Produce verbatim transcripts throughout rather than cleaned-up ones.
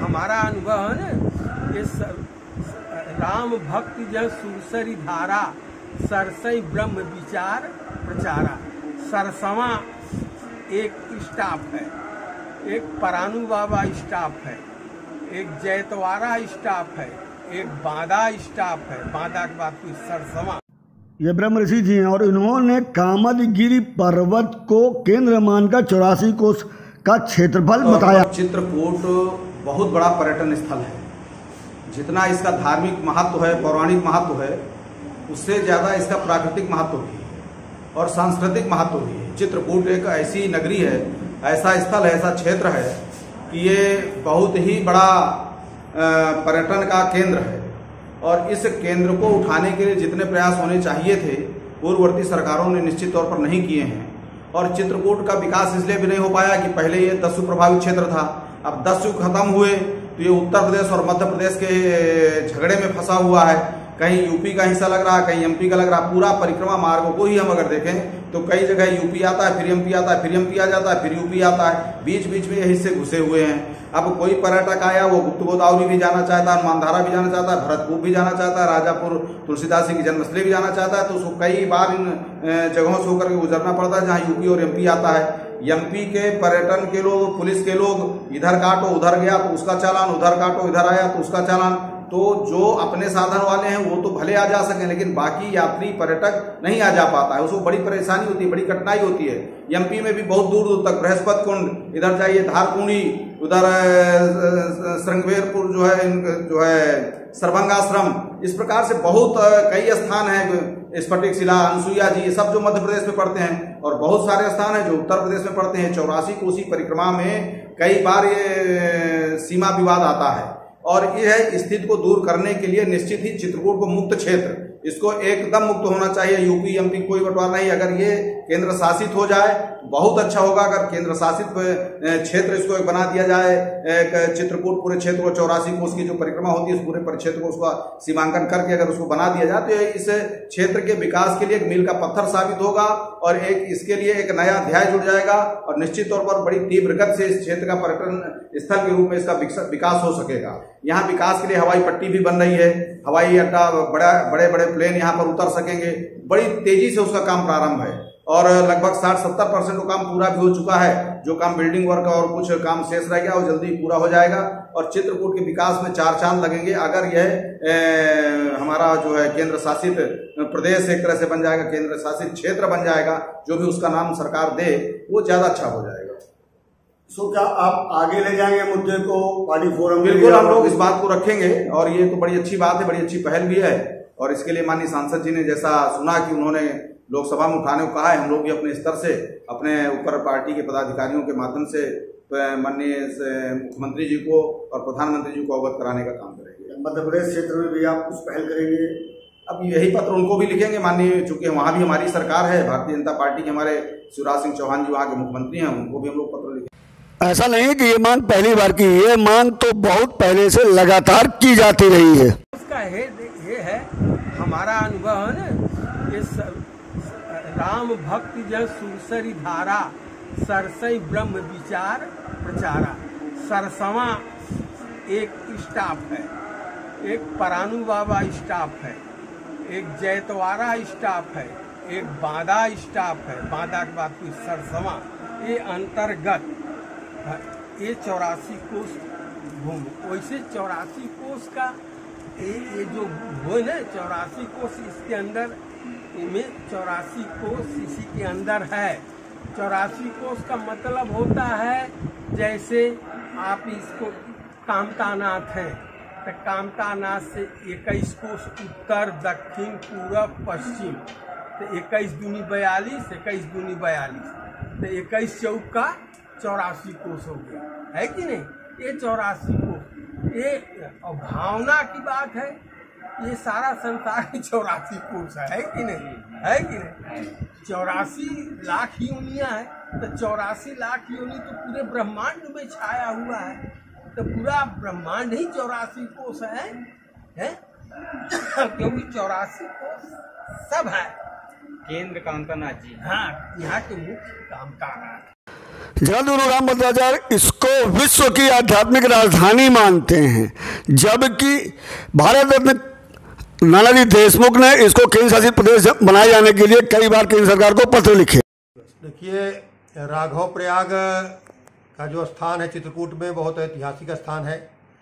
हमारा अनुभव है ना, ये राम भक्ति जन सुरसरी धारा, सरसई ब्रह्म विचार प्रचारा। सरसवा एक स्टाफ है, एक परानु बाबा स्टाफ है, एक जैतवारा स्टाफ है, एक बांदा स्टाफ है। बांदा के बाद कोई सरसवा। ये ब्रह्म ऋषि जी हैं और इन्होंने कामदगिरी पर्वत को केंद्र मानकर चौरासी कोस का क्षेत्रफल तो बताया। चित्रकूट बहुत बड़ा पर्यटन स्थल है। जितना इसका धार्मिक महत्व है, पौराणिक महत्व है, उससे ज़्यादा इसका प्राकृतिक महत्व भी है और सांस्कृतिक महत्व भी है। चित्रकूट एक ऐसी नगरी है, ऐसा स्थल है, ऐसा क्षेत्र है कि ये बहुत ही बड़ा पर्यटन का केंद्र है और इस केंद्र को उठाने के लिए जितने प्रयास होने चाहिए थे पूर्ववर्ती सरकारों ने निश्चित तौर पर नहीं किए हैं। और चित्रकूट का विकास इसलिए भी नहीं हो पाया कि पहले ये दस्यु प्रभावित क्षेत्र था। अब दस्यु खत्म हुए तो ये उत्तर प्रदेश और मध्य प्रदेश के झगड़े में फंसा हुआ है। कहीं यूपी का हिस्सा लग रहा है, कहीं एमपी का लग रहा है। पूरा परिक्रमा मार्गों को ही हम अगर देखें तो कई जगह यूपी आता है, फिर एमपी आता है, फिर एमपी आ जाता है, फिर यूपी आता है। बीच बीच में ये हिस्से घुसे हुए हैं। अब कोई पर्यटक आया, वो गुप्त गोदावरी भी जाना चाहता है, मानधारा भी जाना चाहता है, भरतपुर भी जाना चाहता है, राजापुर तुलसीदास जी की जन्मस्थली भी जाना चाहता है, तो उसको कई बार इन जगहों से होकर के गुजरना पड़ता है जहाँ यूपी और एमपी आता है। एमपी के पर्यटन के लोग, पुलिस के लोग, इधर काटो उधर गया तो उसका चालान, उधर काटो इधर आया तो उसका चालान। तो जो अपने साधन वाले हैं वो तो भले आ जा सकें, लेकिन बाकी यात्री पर्यटक नहीं आ जा पाता है। उसको बड़ी परेशानी होती है, बड़ी कठिनाई होती है। एमपी में भी बहुत दूर दूर तक बृहस्पति कुंड, इधर जाइए धारकुंडी, उधर श्रृंगवेरपुर जो है जो है सरभंगाश्रम, इस प्रकार से बहुत कई स्थान हैं। स्फटिक शिला, अनसुईया जी, ये सब जो मध्य प्रदेश में पड़ते हैं और बहुत सारे स्थान हैं जो उत्तर प्रदेश में पड़ते हैं। चौरासी कोसी परिक्रमा में कई बार ये सीमा विवाद आता है और यह स्थिति को दूर करने के लिए निश्चित ही चित्रकूट को मुक्त क्षेत्र, इसको एकदम मुक्त होना चाहिए। यूपी एमपी कोई बंटवारा नहीं। अगर ये केंद्र शासित हो जाए तो बहुत अच्छा होगा। अगर केंद्र शासित क्षेत्र इसको एक बना दिया जाए, एक चित्रकूट पूरे क्षेत्र को, चौरासी कोस की जो परिक्रमा होती है उस पूरे परिक्षेत्र को उसका सीमांकन करके अगर उसको बना दिया जाए तो इस क्षेत्र के विकास के लिए एक मील का पत्थर साबित होगा और एक इसके लिए एक नया अध्याय जुड़ जाएगा और निश्चित तौर पर बड़ी तीव्र गति से इस क्षेत्र का पर्यटन स्थल के रूप में इसका विकास हो सकेगा। यहाँ विकास के लिए हवाई पट्टी भी बन रही है, हवाई अड्डा, बड़ा बड़े बड़े प्लेन यहाँ पर उतर सकेंगे। बड़ी तेजी से उसका काम प्रारंभ है और लगभग साठ सत्तर परसेंट काम पूरा भी हो चुका है। जो काम बिल्डिंग वर्क और कुछ काम शेष रह गया वो जल्दी पूरा हो जाएगा और चित्रकूट के विकास में चार चांद लगेंगे अगर यह ए, हमारा जो है केंद्र शासित प्रदेश एक तरह से बन जाएगा, केंद्र शासित क्षेत्र बन जाएगा। जो भी उसका नाम सरकार दे वो ज्यादा अच्छा हो जाएगा। सो क्या आप आगे ले जाएंगे मुद्दे को पार्टी फोरम? बिल्कुल, हम लोग इस बात को रखेंगे और ये तो बड़ी अच्छी बात है, बड़ी अच्छी पहल भी है। और इसके लिए माननीय सांसद जी ने जैसा सुना कि उन्होंने लोकसभा में उठाने को कहा है, हम लोग भी अपने स्तर से अपने ऊपर पार्टी के पदाधिकारियों के माध्यम से माननीय मुख्यमंत्री जी को और प्रधानमंत्री जी को अवगत कराने का काम करेंगे। मध्य प्रदेश क्षेत्र में भी आप कुछ पहल करेंगे? अब यही पत्र उनको भी लिखेंगे माननीय, चूंकि वहाँ भी हमारी सरकार है, भारतीय जनता पार्टी के हमारे शिवराज सिंह चौहान जी वहाँ के मुख्यमंत्री हैं, उनको भी हम लोग पत्र लिखेंगे। ऐसा नहीं है कि ये मांग पहली बार की, ये मांग तो बहुत पहले से लगातार की जाती रही है। उसका है ये है हमारा अनुभव है ना, ये राम भक्ति जन सुरसरी धारा, सरसई ब्रह्म विचार प्रचारा। सरसवा एक स्टाफ है, एक परानु बाबा स्टाफ है, एक जैतवारा स्टाफ है, एक बांदा स्टाफ है। बांदा के बाद कोई सरसवा। ये अंतर्गत ये चौरासी कोस घूम, वैसे चौरासी कोस का ये, ये जो हो ना चौरासी कोस, इसके अंदर में चौरासी कोस इसी के अंदर है। चौरासी कोस का मतलब होता है जैसे आप इसको कामतानाथ है तो कामतानाथ से इक्कीस कोस उत्तर दक्षिण पूरब पश्चिम, तो इक्कीस दूनी बयालीस, इक्कीस दूनी बयालीस, तो इक्कीस चौक का चौरासी कोस हो गया, है कि नहीं। ये चौरासी कोस, ये भावना की बात है, ये सारा संसार ही चौरासी कोस है, है कि नहीं, है कि नहीं। चौरासी लाख योनियां है, तो चौरासी लाख योनि तो पूरे ब्रह्मांड में छाया हुआ है, तो पूरा ब्रह्मांड ही चौरासी कोस है, है? क्योंकि चौरासी कोस सब है। केंद्र कामतानाथ जी, हाँ, यहाँ के मुख्य कामतानाथ। जगद्गुरु राम भद्राचार्य इसको विश्व की आध्यात्मिक राजधानी मानते हैं, जबकि भारत रत्न नानाजी देशमुख ने इसको केंद्र शासित प्रदेश बनाए जाने के लिए कई बार केंद्र सरकार को पत्र लिखे। देखिए, राघव प्रयाग का जो स्थान है चित्रकूट में, बहुत ऐतिहासिक स्थान है।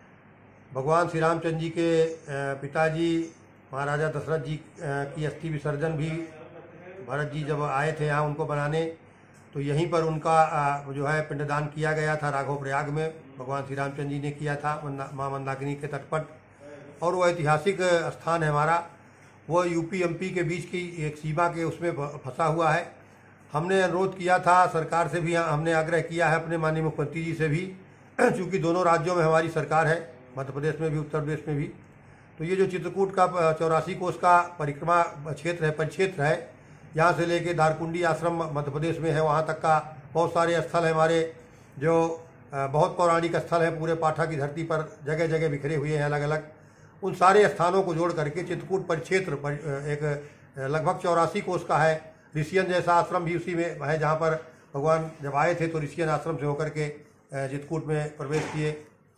भगवान श्री रामचंद्र जी के पिताजी महाराजा दशरथ जी की अस्थि विसर्जन भी भरत जी जब आए थे यहाँ उनको बनाने, तो यहीं पर उनका जो है पिंडदान किया गया था राघव प्रयाग में। भगवान श्री रामचंद्र जी ने किया था माँ मंदाकिनी के तट पर। और वो ऐतिहासिक स्थान है हमारा, वो यूपी एमपी के बीच की एक सीमा के उसमें फंसा हुआ है। हमने अनुरोध किया था सरकार से भी, हमने आग्रह किया है अपने माननीय मुख्यमंत्री जी से भी, चूँकि दोनों राज्यों में हमारी सरकार है, मध्य प्रदेश में भी उत्तर प्रदेश में भी। तो ये जो चित्रकूट का चौरासी कोस का परिक्रमा क्षेत्र है, परिक्षेत्र है, यहाँ से लेके दारकुंडी आश्रम मध्य प्रदेश में है, वहाँ तक का बहुत सारे स्थल है हमारे, जो बहुत पौराणिक स्थल है, पूरे पाठा की धरती पर जगह जगह बिखरे हुए हैं अलग अलग। उन सारे स्थानों को जोड़ करके चित्रकूट परिक्षेत्र पर एक लगभग चौरासी कोस का है। ऋषियन जैसा आश्रम भी उसी में है, जहाँ पर भगवान जब आए थे तो ऋषियन आश्रम से होकर के चित्रकूट में प्रवेश किए।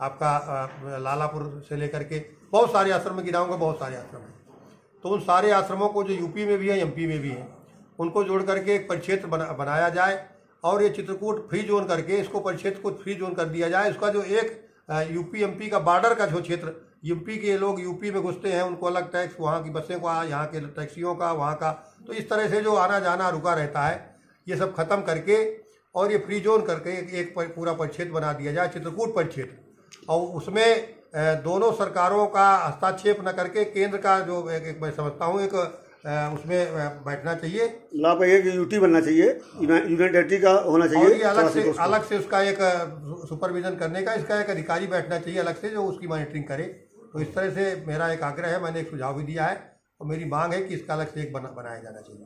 आपका लालापुर से लेकर के बहुत सारे आश्रम में गिनाऊंगा, बहुत सारे आश्रम हैं। तो उन सारे आश्रमों को जो यूपी में भी है, एमपी में भी है, उनको जोड़ करके एक परिक्षेत्र बना, बनाया जाए और ये चित्रकूट फ्री जोन करके इसको परिक्षेत्र को फ्री जोन कर दिया जाए। इसका जो एक यूपी एमपी का बॉर्डर का जो क्षेत्र, यूपी के लोग यूपी में घुसते हैं, उनको अलग टैक्स, वहाँ की बसें का, यहाँ के टैक्सियों का, वहाँ का, तो इस तरह से जो आना जाना रुका रहता है, ये सब खत्म करके और ये फ्री जोन करके एक पूरा परिक्षेत्र बना दिया जाए, चित्रकूट परिक्षेत्र। और उसमें दोनों सरकारों का हस्तक्षेप न करके केंद्र का जो एक, एक मैं समझता हूँ एक उसमें बैठना चाहिए, लाभ एक यूटी बनना चाहिए, यूनियन टेरिटरी का होना चाहिए, और अलग से अलग से उसका एक सुपरविजन करने का इसका एक अधिकारी बैठना चाहिए अलग से, जो उसकी मॉनिटरिंग करे। तो इस तरह से मेरा एक आग्रह है, मैंने एक सुझाव भी दिया है और मेरी मांग है कि इसका अलग से एक बना, बनाया जाना चाहिए।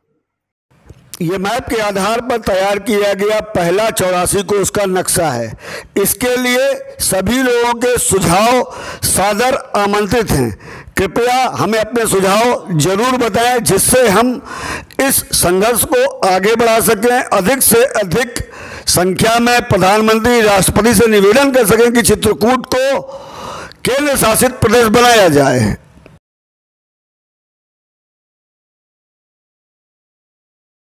ये मैप के आधार पर तैयार किया गया पहला चौरासी कोस का नक्शा है। इसके लिए सभी लोगों के सुझाव सादर आमंत्रित हैं। कृपया हमें अपने सुझाव जरूर बताएं, जिससे हम इस संघर्ष को आगे बढ़ा सकें, अधिक से अधिक संख्या में प्रधानमंत्री राष्ट्रपति से निवेदन कर सकें कि चित्रकूट को केंद्र शासित प्रदेश बनाया जाए।